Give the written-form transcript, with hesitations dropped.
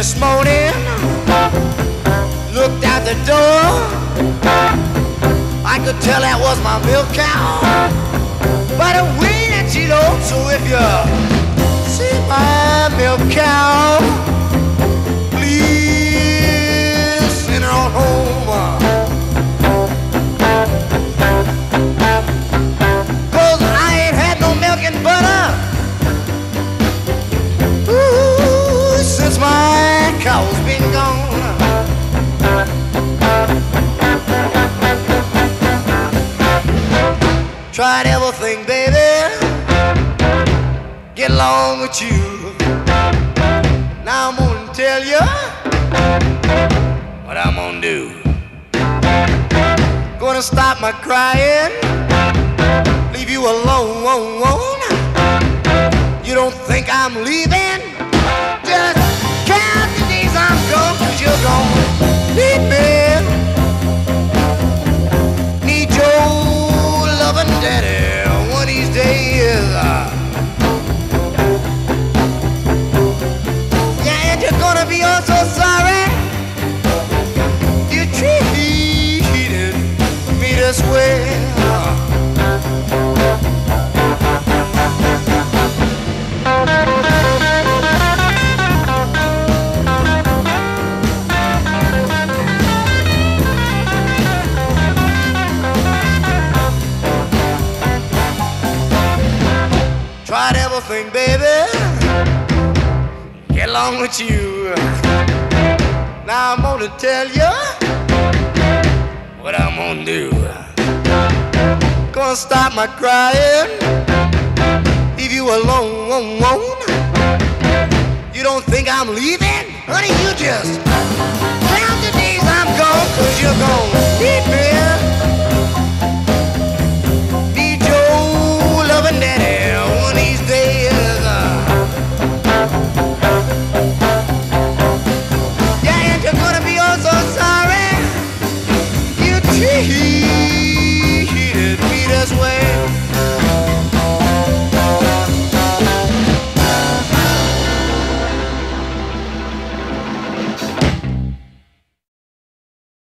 this morning, looked out the door. I could tell that was my milk cow by the way that she looked. So if you see my milk cow, please send her on home. 'Cause I ain't had no milk and butter since my cow's been gone. Tried everything, baby, get along with you. Now I'm gonna tell you what I'm gonna do. Gonna stop my crying, leave you alone. You don't think I'm leaving? Just count the days I'm gone, 'cause you're gone. Need me, need your loving daddy one of these days. Yeah, and you're gonna be oh so sorry you treated me this way. Tried everything, baby, get along with you. Now I'm gonna tell you what I'm gonna do. Gonna stop my crying, leave you alone. You don't think I'm leaving? Honey, you just